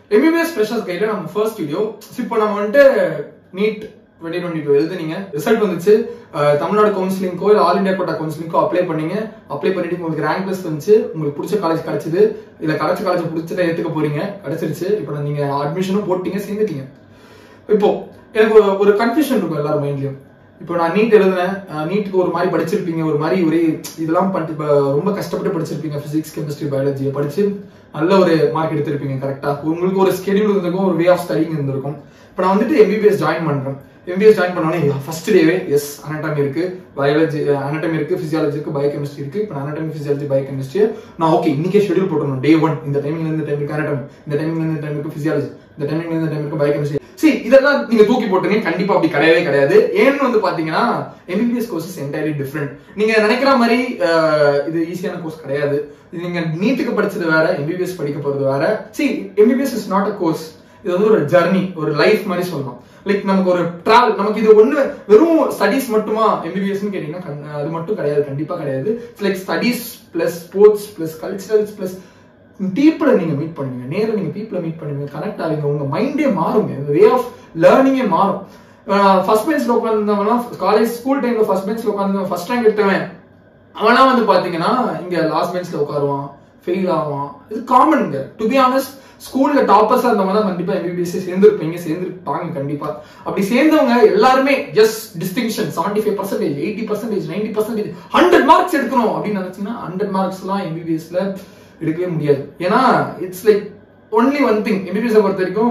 MBBS Freshers கையில நம்ம first video. இப்போ நம்ம வந்து நீட் 2022 எழுதுனீங்க, ரிசல்ட் வந்துச்சு. தமிழ்நாடு கவுன்சிலிங்கோ இல்ல ஆல் இந்தியா கோட்டா கவுன்சிலிங்கோ அப்ளை பண்ணீங்க. அப்ளை பண்ணிட்டு உங்களுக்கு ரேங்க் லிஸ்ட் வந்துச்சு. உங்களுக்கு பிடிச்ச காலேஜ் கிடைச்சது. இல்ல கிடைச்ச காலேஜ் பிடிச்சதை ஏத்துக்க போறீங்க, கிடைச்சிருச்சு. இப்போ நீங்க அட்மிஷனும் போட்டீங்க, சேர்ந்துட்டீங்க. இப்போ எனக்கு ஒரு கன்ஃபியூஷன் இருக்கும் எல்லாரும் மைண்ட்லயும். இப்போ நான் நீட் எழுதுனேன், நீட்டுக்கு ஒரு மாதிரி படிச்சிருப்பீங்க, ஒரு மாதிரி ஒரே இதெல்லாம் பண்ணிட்டு ரொம்ப கஷ்டப்பட்டு படிச்சிருப்பீங்க. பிசிக்ஸ், கெமிஸ்ட்ரி, பயாலஜியை படிச்சு நல்ல ஒரு மார்க் எடுத்திருப்பீங்க. கரெக்டா உங்களுக்கு ஒரு ஸ்கெடியூல் இருந்திருக்கும், ஒரு வே ஆஃப் ஸ்டடிங் இருந்திருக்கும். இப்போ நான் வந்துட்டு MBBS ஜாயின் பண்றேன். MBBS ஜாயின் பண்ணோன்னே ஃபர்ஸ்ட் டேவே எஸ் அனாட்டமி இருக்கு, பயாலஜி அனாட்டமி இருக்கு, பிசியாலஜி இருக்கு, பயோகெமிஸ்ட்ரி இருக்கு. இப்போ அனாட்டமி, பிசியாலஜி, பயோகெமிஸ்ட்ரி நான் ஓகே இன்னைக்கே ஷெடியூல் போட்டணும். டே 1 இந்த டைமிங்ல இருந்து டைமுக்கு அனாட்டமி, இந்த டைமிங்ல இருந்து டைமுக்கு பிசியாலஜி, இந்த டைமிங்ல இருந்து டைமுக்கு பயோகெமிஸ்ட்ரி. இதெல்லாம் நீங்க தூக்கி போட்டுங்க, கண்டிப்பா அப்படி கிடையவே கிடையாது. ஏன்னு வந்து பாத்தீங்கன்னா MBBS கோர்சஸ் என்டையர்லி டிஃப்ரெண்ட். நீங்க நினைக்கிற மாதிரி இது ஈஸியான கோர்ஸ் கிடையாது. நீங்க நீட்டுக்கு படிச்சது வேற, MBBS படிக்க போறது வேற. MBBS is not a course, இது வந்து ஒரு ஜர்னி, ஒரு லைஃப் மாதிரி சொல்லலாம். லைக் நமக்கு ஒரு டிராவல். நமக்கு இது ஒண்ணு வெறும் ஸ்டடிஸ் மட்டுமா MBBS கேட்டீங்கன்னா அது மட்டும் கிடையாது, கண்டிப்பா கிடையாது. Like studies plus sports plus culturals plus பீப்புளை நீங்க மீட் பண்ணுவீங்க, நேரில் நீங்க பீப்புளை மீட் பண்ணுவீங்க, கனெக்ட் ஆவீங்க, உங்க மைண்டே மாறுங்க, வே ஆஃப் லேர்னிங்கே மாறும். ஃபர்ஸ்ட் பெஞ்ச்ல உட்காந்துருந்தவனா காலேஜ் ஸ்கூல் டைம்ல ஃபர்ஸ்ட் பெஞ்ச்ல உட்காந்து ஃபர்ஸ்ட் ரேங்க் எடுத்தவன் அவனா வந்து பாத்தீங்கன்னா இங்க லாஸ்ட் பெஞ்ச்ல உட்காருவான், ஃபெயில் ஆவான். இது காமன்ங்க. டு பி ஆனஸ்ட், ஸ்கூல்ல டாப்பர்ஸா இருந்தவங்க தான் கண்டிப்பா MBBS சேர்ந்துருப்பீங்க, சேர்ந்துருப்பாங்க கண்டிப்பா. அப்படி சேர்ந்தவங்க எல்லாருமே ஜஸ்ட் டிஸ்டிங்ஷன் 75%, 80%, 90%, 100 மார்க்ஸ் எடுக்கணும் அப்படின்னு நினைச்சீங்கன்னா 100 மார்க்ஸ் எல்லாம் MBBSல எடுக்கவே முடியாது. ஏன்னா it's like only one thing. MBBS பொறுத்த வரைக்கும்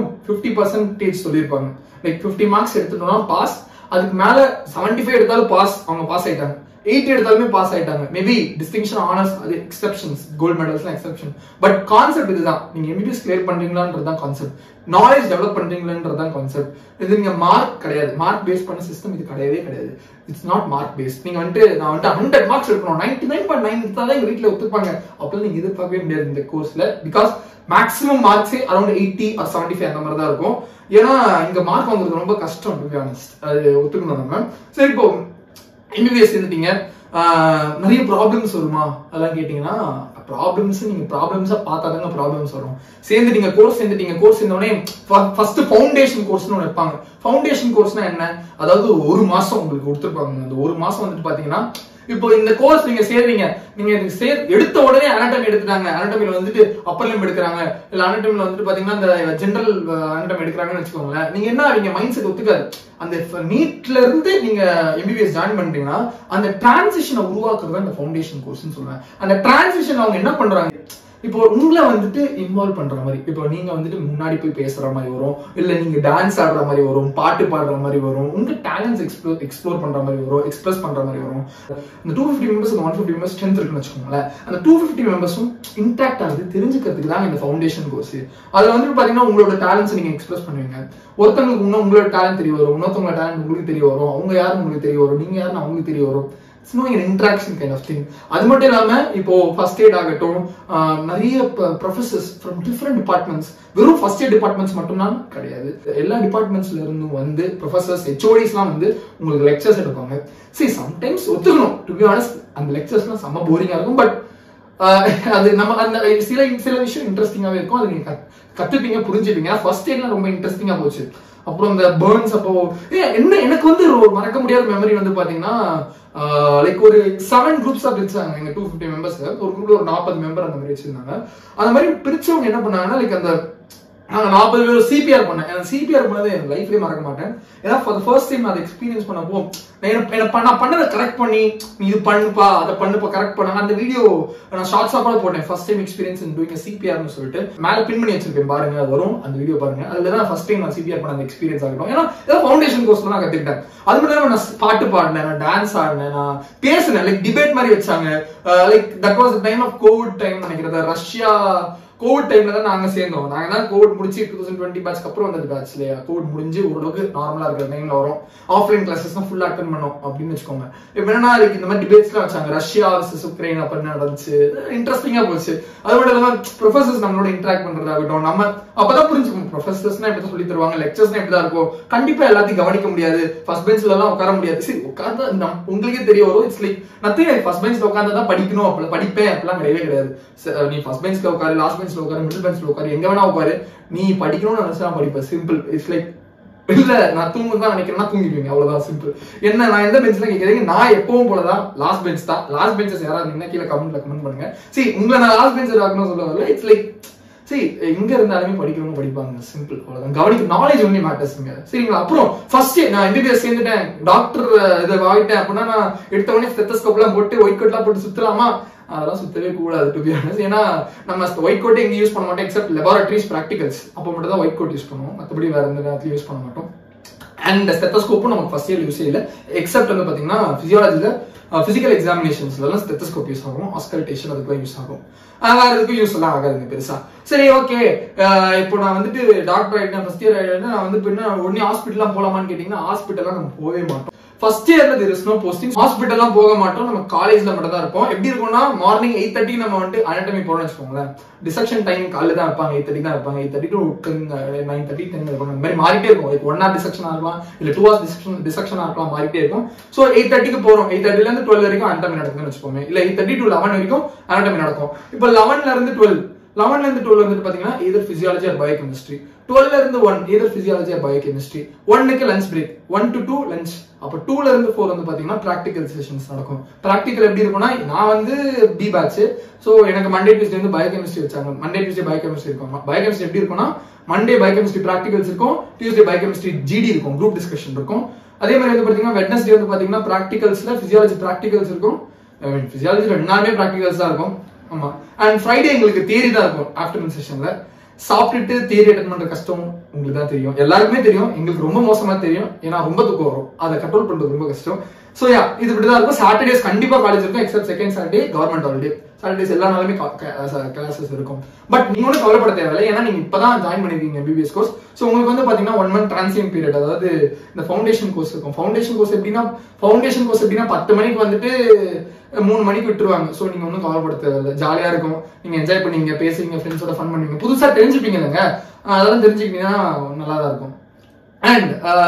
50% சொல்லியிருப்பாங்க. லைக் 50 மார்க்ஸ் எடுத்துட்டோம்னா பாஸ், அதுக்கு மேல 75 எடுத்தாலும் பாஸ், அவங்க பாஸ் ஆயிட்டாங்க. 80 எடுத்தாலுமே பாஸ் ஆயிட்டாங்க. மேபி டிஸ்டிங்ஷன், ஆனர்ஸ் அது எக்ஸெப்ஷன்ஸ், கோல்ட் மெடல்ஸ்லாம் எக்ஸெப்ஷன். பட் கான்செப்ட் இதுதான். நீங்க MBBS கிளியர் பண்றீங்களான்றதுதான் கான்செப்ட், நாலேஜ் டெவலப் பண்றீங்களான்றதுதான் கான்செப்ட். இது நீங்க மார்க் கிடையாது, மார்க் பேஸ் பண்ண சிஸ்டம் இது கிடையவே கிடையாது. It's not mark base. நீங்க நான் 100 மார்க்ஸ் எடுக்கணும், 99.9 எடுத்தாதான் எங்க வீட்டுல ஒத்துப்பாங்க அப்பெல்லாம் நீங்க எதிர்பார்க்கவே முடியாது இந்த கோர்ஸ்ல. பிகாஸ் மேக்ஸிமம் மார்க்ஸே அரௌண்ட் 80 or 75 அந்த மாதிரி தான் இருக்கும். ஏன்னா இங்க மார்க் வாங்குறது ரொம்ப கஷ்டம், டு பி ஆனஸ்ட். அது ஒத்துக்கணும் நம்ம. சரி, இப்போ MBBS இருந்துட்டீங்க, நிறைய ப்ராப்ளம்ஸ் வருமா அதெல்லாம் கேட்டீங்கன்னா, ப்ராப்ளம்ஸ் நீங்க ப்ராப்ளம்ஸா பார்த்தாதாங்க ப்ராப்ளம்ஸ் வரும். சேர்ந்துட்டீங்க, கோர்ஸ் சேர்ந்துட்டீங்க, கோர்ஸ் சேர்ந்தோடனே ஃபர்ஸ்ட் ஃபவுண்டேஷன் கோர்ஸ்னு ஒன்று வைப்பாங்க. ஃபவுண்டேஷன் கோர்ஸ்னா என்ன? அதாவது ஒரு மாசம் உங்களுக்கு கொடுத்துருப்பாங்க. அந்த ஒரு மாசம் வந்துட்டு பாத்தீங்கன்னா, இப்போ இந்த கோர்ஸ் நீங்க சேர்றீங்க, நீங்க எடுத்த உடனே அனாட்டமி எடுத்துட்டாங்க, அனாட்டமில வந்துட்டு அப்பர் லிம்ப் எடுக்கிறாங்க, இல்ல அனாட்டமில வந்துட்டு பாத்தீங்கன்னா இந்த ஜெனரல் அனாட்டமி எடுக்கிறாங்கன்னு வச்சுக்கோங்களேன். நீங்க என்ன நீங்க மைண்ட் செட் ஒத்துக்காது. அந்த நீட்ல இருந்து நீங்க MBBS ஜாயின் பண்றீங்கன்னா அந்த டிரான்சிஷனை உருவாக்குறது அந்த ஃபவுண்டேஷன் கோர்ஸ்னு சொல்லுவேன். அந்த டிரான்சிஷன் அவங்க என்ன பண்றாங்க, இப்போ உங்களை வந்துட்டு இன்வால்வ் பண்ற மாதிரி, இப்போ நீங்க வந்துட்டு முன்னாடி போய் பேசுற மாதிரி வரும், இல்ல நீங்க டான்ஸ் ஆடுற மாதிரி வரும், பாட்டு பாடுற மாதிரி வரும், உங்க டேலண்ட்ஸ் எக்ஸ்ப்ளோர் பண்ற மாதிரி வரும், எக்ஸ்பிரஸ் பண்ற மாதிரி வரும். அந்த 250 மெம்பர்ஸ் 150 மெம்பர்ஸ் ஸ்ட்ரென்த் இருக்குன்னு வச்சுக்கோங்களேன். அந்த 250 மெம்பர்ஸும் இன்டாக்ட் ஆகுது தெரிஞ்சுக்கிறதுக்கு தான் இந்த ஃபவுண்டேஷன் கோர்ஸ். அதுல வந்துட்டு பாத்தீங்கன்னா உங்களோட டேலண்ட்ஸ் நீங்க எக்ஸ்பிரஸ் பண்ணுவீங்க. ஒருத்தவங்களுக்கு இன்னும் உங்களோட டேலண்ட் தெரிய வரும், இன்னொருத்தவங்களோட டேலண்ட் உங்களுக்கு தெரிய வரும், அவங்க யாரும் உங்களுக்கு தெரிய வரும், நீங்க யாருன்னு அவங்களுக்கு தெரிய வரும். It's no interaction kind of thing. அது மட்டும் இல்லாம இப்போ ஃபர்ஸ்ட் எய்ட் ஆகட்டும், நிறைய ப்ரொஃபசர்ஸ் ஃப்ரம் டிஃப்ரெண்ட் டிபார்ட்மெண்ட்ஸ், வெறும் ஃபர்ஸ்ட் எய்ட் டிபார்ட்மெண்ட்ஸ் மட்டும்தான் கிடையாது, எல்லா டிபார்ட்மெண்ட்ஸ்ல இருந்தும் வந்து ப்ரொஃபசர்ஸ், HODஸ்லாம் வந்து உங்களுக்கு லெக்சர்ஸ் எடுப்பாங்க. சம்டைம்ஸ் ஒத்துக்கணும், டு பி ஆனஸ்ட் அந்த லெக்சர்ஸ்லாம் செம்ம போரிங்கா இருக்கும். பட் அது நம்ம அந்த சில விஷயம் இன்ட்ரெஸ்டிங்காவே இருக்கும். அது நீங்க கத்துப்பீங்க, புரிஞ்சுப்பீங்க. ஃபர்ஸ்ட் எய்ட்லாம் ரொம்ப இன்ட்ரெஸ்டிங்கா போச்சு. அப்புறம் இந்த பர்ன்ஸ், அப்போ என்ன எனக்கு வந்து மறக்க முடியாத மெமரி வந்து பாத்தீங்கன்னா, லைக் ஒரு 7 குரூப்ஸா பிரிச்சாங்க எங்க 250 மெம்பர்ஸ். ஒரு குரூப்ல ஒரு 40 மெம்பர் அந்த மாதிரி வச்சிருந்தாங்க. அந்த மாதிரி பிரிச்சவங்க என்ன பண்ணாங்கன்னா, லைக் அந்த நாங்க 40 பேர் CPR பண்ணேன். CPR பண்ணது என் லைஃப்லயே மறக்க மாட்டேன். ஏன்னா ஃபார் த ஃபர்ஸ்ட் டைம் நான் எக்ஸ்பீரியன்ஸ் பண்ணப்போ நான் பண்ணதை கரெக்ட் பண்ணி, நீ இது பண்ணுப்பா, அதை பண்ணுப்பா, கரெக்ட் பண்ண அந்த வீடியோ நான் ஷார்ட்ஸா கூட போட்டேன். First time experience in doing CPRனு சொல்லிட்டு மேல பின் பண்ணி வச்சிருக்கேன், பாருங்க, அது வரும் அந்த வீடியோ பாருங்க. அதுலதான் ஃபர்ஸ்ட் டைம் நான் CPR பண்ண அந்த எக்ஸ்பீரியன்ஸ் ஆகட்டும். ஏன்னா ஏதாவது ஃபவுண்டேஷன் கோர்ஸ்ல நான் கத்துக்கிட்டேன். அது மட்டும் இல்லாம நான் பாட்டு பாடினேன், நான் டான்ஸ் ஆடினேன், நான் பேசினேன். லைக் டிபேட் மாதிரி வச்சாங்க. Like that was time of covid time நினைக்கிறேன். ரஷ்யா கோவிட் டைம்ல தான் நாங்க சேர்ந்தோம். நாங்க தான் கோவிட் முடிச்சு 2020 பேட்ச்க்கு அப்புறம் வந்தது பேட்ச் இல்லையா. கோவிட் முடிஞ்சு ஓரளவுக்கு நார்மலா இருக்கிற டைம்ல வரும். ஆஃப்லைன் கிளாஸஸ் தான் ஃபுல்லா அட்டெண்ட் பண்ணோம் அப்படின்னு வச்சுக்கோங்க. இப்போ என்னன்னா இந்த மாதிரி டிபேட்ஸ்லாம் வச்சாங்க, ரஷ்யா வர்சஸ் உக்ரைன் அப்படின்னு நடந்துச்சு. இன்ட்ரெஸ்டிங்கா போச்சு. அது மட்டும் இல்லாம ப்ரொஃபசர்ஸ் நம்மளோட இன்டராக்ட் பண்றதாகட்டும், நம்ம அப்பதான் புரிஞ்சுக்கணும் ப்ரொஃபசர்ஸ்னா எப்படி சொல்லி தருவாங்க, லெக்சர்ஸ்னா எப்படிதான் இருக்கும். கண்டிப்பா எல்லாத்தையும் கவனிக்க முடியாது, ஃபர்ஸ்ட் பெஞ்ச்ல எல்லாம் உட்கார முடியாது. சரி, உட்கார்ந்து உங்களுக்கே தெரிய வரும். It's like nothing. ஃபர்ஸ்ட் பெஞ்ச்ல உட்கார்ந்து தான் படிக்கணும், அப்படி படிப்பேன் அப்படிலாம் கிடையவே கிடையாது. நீ ஃபர்ஸ்ட் பெஞ்ச்ல உட்காரு, லாஸ்ட் பெஞ்ச்ல உட்காரு, மிடில் பெஞ்ச்ல உட்காரு, எங்க வேணா உட்காரு, நீ படிக்கணும்னு நினைச்சா படிப்ப. சிம்பிள். இட்ஸ் லைக் இல்ல நான் தூங்குதான் நினைக்கிறேன்னா தூங்கிடுவீங்க, அவ்வளவுதான் சிம்பிள். என்ன நான் எந்த பெஞ்ச்ல கேட்கறீங்க, நான் எப்பவும் போலதான் லாஸ்ட் பெஞ்ச் தான். லாஸ்ட் பெஞ்சஸ் யாராவது நின்னா கீழே கமெண்ட் பண்ணுங்க. சரி, உங்களை நான் லாஸ்ட் பெஞ்ச் ஆகணும்னு சொல்ல வரல. இட்ஸ் லைக் சரி, எங்க இருந்தாலுமே படிக்கணும்னு படிப்பாங்க, சிம்பிள், அவ்வளவுதான். கவனிக்க நாலேஜ் ஒன்லி மேட்டர்ஸ்ங்க, சரிங்களா? அப்புறம் ஃபர்ஸ்ட் நான் MBBS சேர்ந்துட்டேன், டாக்டர் இதை வாங்கிட்டேன் அப்படின்னா நான் எடுத்த உடனே ஸ்டெத்தஸ்கோப் எல்லாம் போட்டு ஒயிட் கோட் எல்லாம் போட்டு சுத்தலாமா? அதெல்லாம் சுத்தவே கூடாது, டு பி ஆனஸ்ட். ஏன்னா நம்ம ஒயிட் கோட் எங்க யூஸ் பண்ண மாட்டோம், எக்ஸப்ட் லெபார்டரிஸ் பிராக்டிகல்ஸ், அப்போ மட்டும் தான் ஒயிட் கோட் யூஸ் பண்ணுவோம், மற்றபடி வேற எந்த நேரத்தையும் யூஸ் பண்ண மாட்டோம். அண்ட் ஸ்டெத்தஸ்கோப்பும் நமக்கு ஃபர்ஸ்ட் இயர் யூஸே இல்லை, எக்ஸப்ட் வந்து பாத்தீங்கன்னா பிசியாலஜில பிசிக்கல் எக்ஸாமினேஷன்ஸ்ல ஸ்டெத்தஸ்கோப் யூஸ் ஆகும், ஆஸ்கல்டேஷன் அதுக்குலாம் யூஸ் ஆகும். வேற எதுக்கும் யூஸ் எல்லாம் ஆகாதுங்க பெருசா. சரி, ஓகே. இப்போ நான் வந்துட்டு டாக்டர் ஆயிட்டேன், ஃபர்ஸ்ட் இயர் ஆயிட்டேன், நான் வந்து என்ன உடனே ஹாஸ்பிட்டல்லாம் போலாமான்னு கேட்டீங்கன்னா ஹாஸ்பிட்டல்லாம் நம்ம போகவே மாட்டோம். ஃபர்ஸ்ட் இயர்ல there is no posting, ஹாஸ்பிட்டல்லாம் போக மாட்டோம், நம்ம காலேஜ்ல மட்டும் தான் இருப்போம். எப்படி இருக்கும்னா மார்னிங் 8:30 நம்ம வந்து அனாட்டமி போறோம்னு வச்சுக்கோங்களேன். டிசெக்ஷன் டைம் காலையில தான் இருப்பாங்க, 8:30 தான் இருப்பாங்க, 8:30 to 9:30 10 இருப்பாங்க. இந்த மாதிரி மாறிட்டே இருக்கும். லைக் 1 hour டிசெக்ஷனா இருக்கலாம், இல்ல 2 hours டிசெக்ஷனா இருக்கலாம், மாறிட்டே இருக்கும். சோ 8:30க்கு போறோம், 8:30ல இருந்து 12 வரைக்கும் அனாட்டமி நடக்குதுன்னு வச்சுக்கோங்க, இல்ல 8:30 to 11 வரைக்கும் அனாட்டமி நடக்கும். இப்போ 11ல இருந்து 12 வந்துட்டு பாத்தீங்கன்னா either physiology or biochemistry, 12ல இருந்து 1 either physiology or biochemistry, 1க்கு லஞ்ச் பிரேக், 1 to 2 லஞ்ச். அப்ப 2ல இருந்து 4 வந்து பாத்தீங்கன்னா பிராக்டிகல் செஷன்ஸ் நடக்கும். பிராக்டிகல் எப்படி இருக்கும்னா, நான் வந்து பி பேட்ச், சோ எனக்கு மண்டே டியூஸ்டே வந்து பயோகெமிஸ்ட்ரி வச்சாங்க. மண்டே டியூஸ்டே பயோகெமிஸ்ட்ரி இருக்கும். பயோகெமிஸ்ட்ரி எப்படி இருக்கும்னா, மண்டே பயோகெமிஸ்ட்ரி பிராக்டிகல்ஸ் இருக்கும், டியூஸ்டே பயோகெமிஸ்ட்ரி ஜிடி இருக்கும், குரூப் டிஸ்கஷன் இருக்கும். அதே மாதிரி வந்து பாத்தீங்கன்னா வெட்னஸ்டே வந்து பாத்தீங்கன்னா பிராக்டிகல்ஸ்ல பிசியாலஜி பிராக்டிகல்ஸ் இருக்கும். பிசியாலஜி ரெண்டாமே பிராக்டிகல்ஸ் தான் இருக்கும். ஆமா. அண்ட் ஃப்ரைடே எங்களுக்கு தியரி தான் இருக்கும் ஆஃப்டர்நூன் செஷன்ல. சாப்பிட்டுட்டு தியரி அட்டெண்ட் பண்ற கஷ்டம் உங்களுக்கு தான் தெரியும், எல்லாருக்குமே தெரியும். எங்களுக்கு ரொம்ப மோசமா தெரியும், ஏன்னா ரொம்ப தூக்கம் வரும், அதை கண்ட்ரோல் பண்றது ரொம்ப கஷ்டம். சோ யா, இது இப்படிதான் இருக்கும். சாட்டர்டேஸ் கண்டிப்பா காலேஜ் இருக்கும், except second Saturday government holiday. Saturdays எல்லா நாளுமே கிளாஸஸ் இருக்கும். பட் நீங்க ஒன்றும் கவலைப்பட தேவையில்லை, ஏன்னா நீங்க இப்பதான் ஜாயின் பண்ணிருக்கீங்க MBBS கோர்ஸ். சோ உங்களுக்கு வந்து பாத்தீங்கன்னா 1 month டிரான்சியன் பீரியட், அதாவது இந்த ஃபவுண்டேஷன் கோர்ஸ் இருக்கும். ஃபவுண்டேஷன் கோர்ஸ் எப்படின்னா 10 மணிக்கு வந்துட்டு 3 மணிக்கு விட்டுருவாங்க. சோ நீங்க ஒன்றும் கவலைப்பட தேவையில்லை, ஜாலியா இருக்கும். நீங்க என்ஜாய் பண்ணுவீங்க, பேசுவீங்க, ஃப்ரெண்ட்ஸோட ஃபன் பண்ணுவீங்க, புதுசா தெரிஞ்சுப்பீங்க இல்லைங்க, அதெல்லாம் தெரிஞ்சுக்கிட்டீங்கன்னா நல்லா தான் இருக்கும். அண்ட்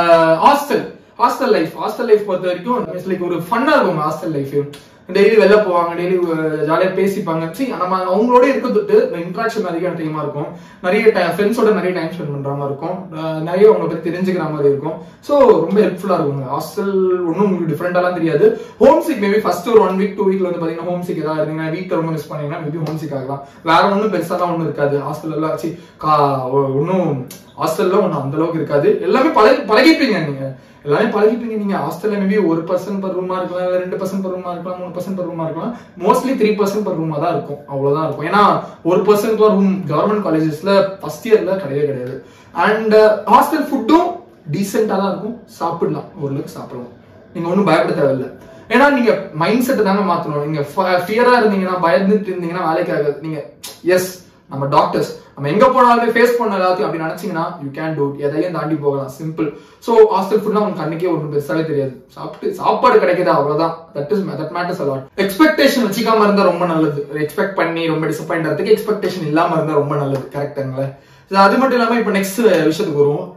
ஹாஸ்டல் லைஃப் பொறுத்த வரைக்கும் லைக் ஒரு ஃபன்னா இருக்கும் ஹாஸ்டல் லைஃப். டெய்லி வெளில போவாங்க, டெய்லி ஜாலியா பேசிப்பாங்க. சரி, நம்ம அவங்களோட இருக்கிறது இன்ட்ராக்ஷன் நிறைய டைமா இருக்கும், நிறைய ஃப்ரெண்ட்ஸோட நிறைய டைம் ஸ்பெண்ட் பண்ற மாதிரி இருக்கும், நிறைய அவங்களை பத்தி தெரிஞ்சுக்கிற மாதிரி இருக்கும். சோ ரொம்ப ஹெல்ப்ஃபுல்லா இருக்கும். ஹாஸ்டல் ஒன்னும் உங்களுக்கு டிஃபரெண்டாலாம் தெரியாது. ஹோம் சிக் மேபி ஃபர்ஸ்ட் ஒரு 1 week 2 weekல வந்து பாத்தீங்கன்னா ஹோம் சிக் ஏதாவது இருந்தீங்கன்னா, வீட்டை ரொம்ப மிஸ் பண்ணீங்கன்னா மேபி ஹோம் சிக் ஆகலாம். வேற ஒன்னும் பெருசாலாம் ஒன்னும் இருக்காது ஹாஸ்டல் எல்லாம். ஒன்னும் ஹாஸ்டல்ல ஒன்னும் அந்த அளவுக்கு இருக்காது. எல்லாமே பழகிப்பீங்க நீங்க, எல்லாமே பழகிப்பீங்க. நீங்க ஹாஸ்டல்ல மேபி 1% per ரூமா இருக்கலாம், இல்ல 2% per ரூமா இருக்கலாம், 3% per ரூமா இருக்கலாம். மோஸ்ட்லி 3% per ரூமா தான் இருக்கும், அவ்வளவுதான் இருக்கும். ஏன்னா 1% ரூம் கவர்மெண்ட் காலேஜஸ்ல ஃபர்ஸ்ட் இயர்ல கிடையாது. அண்ட் ஹாஸ்டல் ஃபுட்டும் டீசென்டா தான் இருக்கும், சாப்பிடலாம், ஓரளவுக்கு சாப்பிடலாம், நீங்க ஒன்னும் பயப்பட தேவையில்லை. ஏன்னா நீங்க மைண்ட் செட் தானே மாத்தணும். நீங்க ஃபியரா இருந்தீங்கன்னா, பயந்துட்டு இருந்தீங்கன்னா வேலைக்கு ஆகாது. நீங்க எஸ் நம்ம டாக்டர்ஸ், நம்ம எங்க போனாலுமே ஃபேஸ் பண்ண எல்லாத்தையும் அப்படி நினைச்சீங்கன்னா யூ கேன் டூ இட், எதையும் தாண்டி போகலாம், சிம்பிள். சோ ஹாஸ்டல் ஃபுட்னா உங்களுக்கு அன்னைக்கே ஒன்றும் பெருசாவே தெரியாது, சாப்பாடு கிடைக்குதா அவ்வளவுதான். That matters a lot. Expectation வச்சுக்காம இருந்தா ரொம்ப நல்லது. எக்ஸ்பெக்ட் பண்ணி ரொம்ப டிசப்பாயிண்ட் ஆகிறதுக்கு எக்ஸ்பெக்டேஷன் இல்லாம இருந்தா ரொம்ப நல்லது, கரெக்டுங்களா? அது மட்டும் இல்லாம இப்ப நெக்ஸ்ட் விஷயத்துக்கு வருவோம்.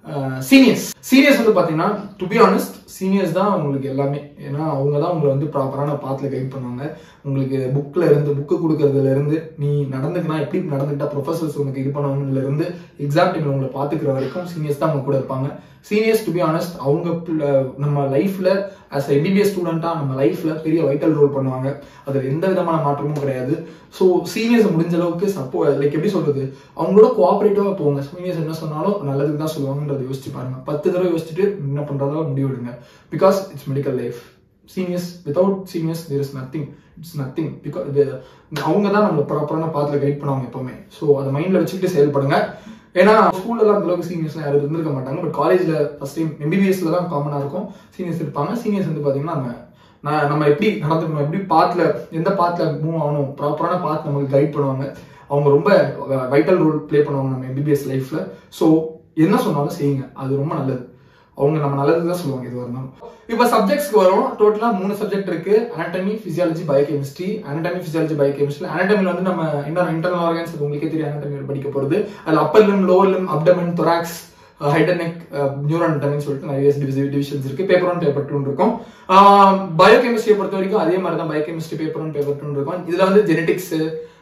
சீனியர்ஸ் வந்து பாத்தீங்கன்னா, டு பி ஆனஸ்ட், சீனியர்ஸ் தான் உங்களுக்கு எல்லாமே. ஏன்னா அவங்க தான் உங்களை வந்து ப்ராப்பரான பாத்துல கைட் பண்ணுவாங்க. உங்களுக்கு புக்கு கொடுக்கறதுல இருந்து, நீ நடந்துக்கினா எப்படி நடந்துக்கிட்டா ப்ரொஃபசர்ஸ் உனக்கு இது பண்ணணும்ல இருந்து, எக்ஸாம் டைம்ல உங்களை பாத்துக்கிற வரைக்கும் சீனியர்ஸ் தான் அவங்க கூட இருப்பாங்க. சீனியர்ஸ் டு பி ஆனஸ்ட் அவங்க நம்ம லைஃப்ல as a MBBS ஸ்டூடெண்டா நம்ம லைஃப்ல பெரிய வைட்டல் ரோல் பண்ணுவாங்க. அதுல எந்த விதமான மாற்றமும் கிடையாது. ஸோ சீனியர்ஸ் முடிஞ்ச அளவுக்கு லைக் எப்படி சொல்றது, அவங்களோட கோஆபரேட்டிவா போங்க. சீனியர்ஸ் என்ன சொன்னாலும் நல்லதுக்கு தான் சொல்லுவாங்கன்றதை யோசிச்சு பாருங்க. 10 தடவை யோசிச்சுட்டு என்ன பண்றதா முடிவெடுங்க. Because it's medical life. Seniors, without seniors there is nothing. It's nothing. Because அவங்க தான் நம்மளை ப்ராப்பரான பாத்துல கைட் பண்ணுவாங்க எப்பவுமே. ஸோ அதை மைண்ட்ல வச்சுக்கிட்டு செயல்படுங்க. ஏன்னா ஸ்கூல்ல எல்லாம் அந்த அளவுக்கு சீனியர்ஸ்லாம் யாரும் இருந்திருக்க மாட்டாங்க. பட் காலேஜ்ல ஃபர்ஸ்ட் டைம் MBBSல தான் காமனா இருக்கும், சீனியர்ஸ் இருப்பாங்க. சீனியர்ஸ் வந்து பாத்தீங்கன்னா நம்ம எப்படி நடந்துக்கணும், எப்படி பாத்துல எந்த பாத்துல மூவ் ஆகணும், ப்ராப்பரான பாத் நமக்கு கைட் பண்ணுவாங்க. அவங்க ரொம்ப வைட்டல் ரோல் பிளே பண்ணுவாங்க நம்ம MBBS லைஃப்ல. ஸோ என்ன சொன்னாலும் செய்யுங்க, அது ரொம்ப நல்லது. அவங்க நம்ம நல்லது தான் சொல்லுவாங்க எது வரணும். இப்ப சப்ஜெக்ட்ஸ்க்கு வரும். டோட்டலா 3 சப்ஜெக்ட் இருக்கு. Anatomy, physiology, biochemistry. Anatomy, physiology, biochemistry. அனாட்டமில வந்து நம்ம இன்டர்னல் ஆர்கன்ஸ் உங்களுக்கே தெரியும், அனாட்டமி படிக்க போறது. அதுல upper limb, lower limb, abdomen, thorax, head and neck, neuro அனாட்டமின்னு சொல்லிட்டு நிறைய டிவிஷன்ஸ் இருக்கு. பேப்பர் 1, பேப்பர் 2 இருக்கும். பயோகெமிஸ்ட்ரியை பொறுத்த வரைக்கும் அதே மாதிரி தான், பயோகெமிஸ்ட்ரி பேப்பர் 1, பேப்பர் 2 இருக்கும். இதுல வந்து ஜெனடிக்ஸ்,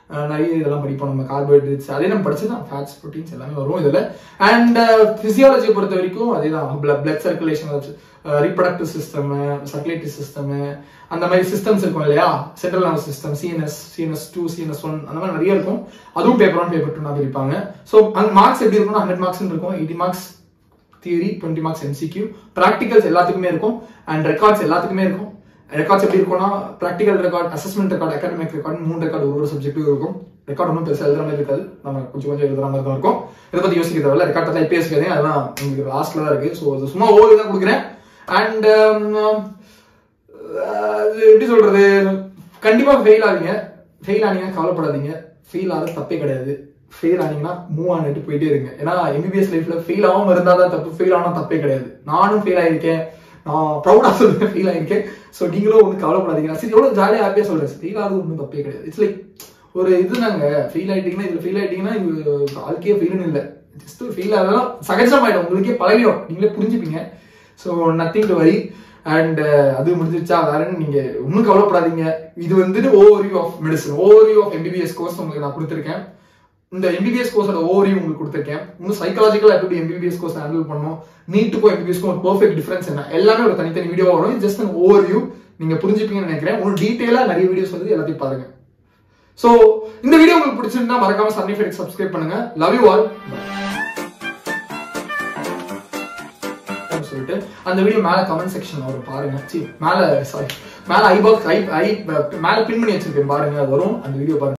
நிறைய இதெல்லாம் படிப்போம் நம்ம. கார்போஹைட்ரேட்ஸ் அதே நம்ம படிச்சுதான், ஃபேட்ஸ் ப்ரோட்டீன்ஸ் எல்லாமே வரும் இதுல. அண்ட் பிசியாலஜியை பொறுத்த வரைக்கும் அதேதான், blood circulation, reproductive system, circulatory system, அந்த மாதிரி சிஸ்டம்ஸ் இருக்கும் இல்லையா, central nervous system, CNS2, CNS1 அந்த மாதிரி நிறைய இருக்கும். அதுவும் பேப்பர் 1 பேப்பர் 2 பிரிப்பாங்க. ஸோ அங்க மார்க்ஸ் எப்படி இருக்கும்னா 100 மார்க்ஸ் இருக்கும். 80 marks theory, 20 marks MCQ. Practicals எல்லாத்துக்குமே இருக்கும். அண்ட் ரெக்கார்ட்ஸ் எல்லாத்துக்குமே இருக்கும். ரெக்கார்ட்ஸ் எப்படி இருக்கும்னா practical record, assessment record, academic record, 3 record ஒரு சப்ஜெக்டும் இருக்கும். ரெக்கார்ட் ஒன்றும் பெருசாக எழுதுற மாதிரி இருக்காது, நம்ம கொஞ்சம் எழுதுற மாதிரி தான் இருக்கும். இதை பத்தி யோசிக்க தேவையில்ல, ரெக்கார்ட் தான் இப்போ யோசிக்காதீங்க, அதெல்லாம் உங்களுக்கு லாஸ்ட்ல தான் இருக்கு. ஸோ அது சும்மா ஓவர் தான் கொடுக்குறேன். அண்ட் எப்படி சொல்றது, கண்டிப்பா ஃபெயில் ஆகுங்க. ஃபெயில் ஆனீங்கன்னா கவலைப்படாதீங்க, ஃபெயில் ஆகிறது தப்பே கிடையாது. ஃபெயில் ஆனீங்கன்னா மூவ் ஆனிட்டு போயிட்டே இருங்க. ஏன்னா MBBS லைஃப்ல ஃபெயில் ஆகாம இருந்தாதான் தப்பு, ஃபெயில் ஆனா தப்பே கிடையாது. நானும் ஃபெயில் ஆயிருக்கேன், நான் ப்ரௌடா சொல்றேன், ஃபெயில் ஆயிருக்கேன். ஸோ நீங்களும் ஒன்றும் கவலைப்படாதீங்க. சரி, எவ்வளவு ஜாலியா ஹாப்பியா சொல்றேன், ஃபெயில் ஆகுது ஒன்றும் தப்பே கிடையாது. இட்ஸ் லைக் ஒரு இது, நாங்க ஃபெயில் ஆயிட்டீங்கன்னா, இதுல ஃபெயில் ஆயிட்டீங்கன்னா இது வாழ்க்கையே ஃபெயில்னு இல்லை, ஜஸ்ட் ஃபெயில் ஆகலாம், சகஜமாயிடும், உங்களுக்கே பழகிடும், நீங்களே புரிஞ்சுப்பீங்க. So nothing to worry. And அது முடிஞ்சிருச்சா வேறன்னு நீங்க ஒன்றும் கவலைப்படாதீங்க. இது வந்துட்டு overview of medicine, overview of MBBS course உங்களுக்கு நான் கொடுத்துருக்கேன். இந்த MBBS கோர்ஸோட ஓவர்வியூ உங்களுக்கு கொடுத்துருக்கேன். இன்னும் சைக்காலஜிக்கலா எப்படி MBBS கோர்ஸ் ஹேண்டில் பண்ணணும், நீட்டுக்கும் MBBSக்கும் ஒரு பெர்ஃபெக்ட் டிஃபரன்ஸ் என்ன, எல்லாமே ஒரு தனித்தனி வீடியோ வரும். ஜஸ்ட் an ஓவர்வியூ, நீங்க புரிஞ்சுப்பீங்கன்னு நினைக்கிறேன். ஒரு டீடைலா நிறைய வீடியோஸ் வந்து எல்லாத்தையும் பாருங்க. சோ இந்த வீடியோ உங்களுக்கு பிடிச்சிருந்தா மறக்காம சப்ஸ்கிரைப் பண்ணுங்க. Love you all. சொல்லிட்டு அந்த வீடியோ மேல கமெண்ட் செக்ஷன் வரும் பாருங்க. மேல ஐ பாக்ஸ் மேல பின் பண்ணி வச்சிருக்கேன் பாருங்க, அது வரும். அந்த வீடியோ பாருங்க.